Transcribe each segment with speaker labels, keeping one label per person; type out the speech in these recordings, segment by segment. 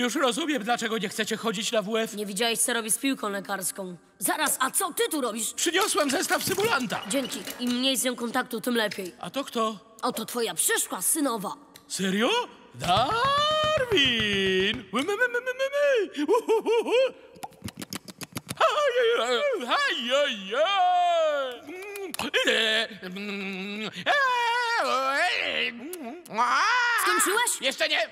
Speaker 1: Już rozumiem, dlaczego nie chcecie chodzić na WF.
Speaker 2: Nie widziałeś, co robi z piłką lekarską. Zaraz, a co ty tu robisz?
Speaker 1: Przyniosłem zestaw symulanta.
Speaker 2: Dzięki. Im mniej z nią kontaktu, tym lepiej.
Speaker 1: A to kto?
Speaker 2: Oto twoja przyszła synowa.
Speaker 1: Serio? Darwin!
Speaker 2: Skończyłeś?
Speaker 1: Jeszcze nie!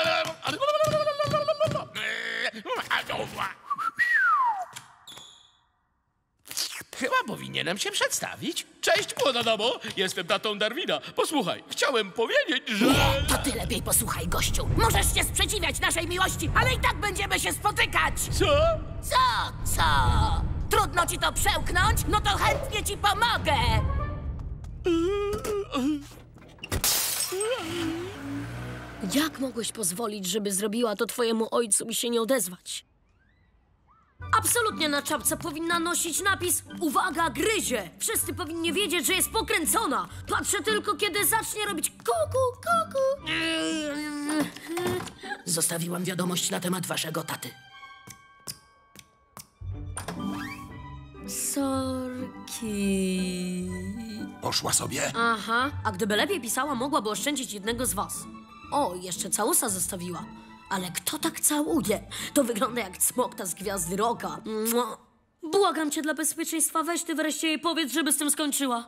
Speaker 1: Chyba powinienem się przedstawić. Cześć, młoda damo. Jestem tatą Darwina. Posłuchaj, chciałem powiedzieć, że...
Speaker 3: Nie, to ty lepiej posłuchaj, gościu. Możesz się sprzeciwiać naszej miłości, ale i tak będziemy się spotykać.
Speaker 1: Co?
Speaker 3: Co? Trudno ci to przełknąć? No to chętnie ci pomogę.
Speaker 2: Jak mogłeś pozwolić, żeby zrobiła to twojemu ojcu i się nie odezwać? Absolutnie na czapce powinna nosić napis "Uwaga, gryzie". Wszyscy powinni wiedzieć, że jest pokręcona. Patrzę tylko, kiedy zacznie robić kuku, kuku.
Speaker 3: Zostawiłam wiadomość na temat waszego taty.
Speaker 2: Sorki.
Speaker 4: Poszła sobie?
Speaker 2: Aha, a gdyby lepiej pisała, mogłaby oszczędzić jednego z was. O, jeszcze całusa zostawiła. Ale kto tak całuje? To wygląda jak cmokta z Gwiazdy Rocka. Mua. Błagam cię dla bezpieczeństwa, weź ty wreszcie jej powiedz, żeby z tym skończyła.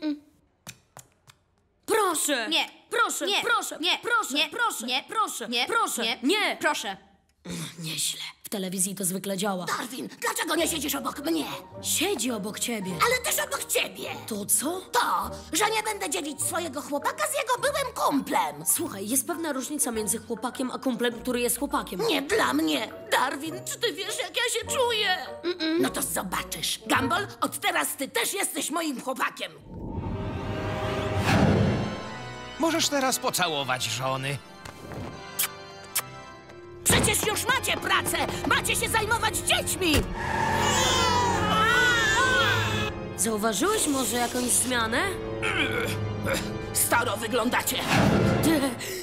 Speaker 2: Proszę!
Speaker 5: Nie.
Speaker 2: Proszę,
Speaker 5: Nie.
Speaker 2: proszę,
Speaker 5: Nie.
Speaker 2: proszę,
Speaker 5: Nie.
Speaker 2: proszę,
Speaker 5: Nie.
Speaker 2: proszę,
Speaker 5: Nie.
Speaker 2: proszę,
Speaker 5: Nie.
Speaker 2: nie!
Speaker 5: Proszę.
Speaker 2: Nieźle. W telewizji to zwykle działa.
Speaker 3: Darwin, dlaczego nie siedzisz obok mnie?
Speaker 2: Siedzi obok ciebie.
Speaker 3: Ale też obok ciebie.
Speaker 2: To co?
Speaker 3: To, że nie będę dzielić swojego chłopaka z jego byłym kumplem.
Speaker 2: Słuchaj, jest pewna różnica między chłopakiem a kumplem, który jest chłopakiem.
Speaker 3: Nie dla mnie. Darwin, czy ty wiesz, jak ja się czuję? No to zobaczysz. Gumball, od teraz ty też jesteś moim chłopakiem.
Speaker 4: Możesz teraz pocałować żony.
Speaker 3: Przecież już macie pracę. Macie się zajmować dziećmi.
Speaker 2: Zauważyłeś może jakąś zmianę?
Speaker 3: Staro wyglądacie.
Speaker 2: Ty,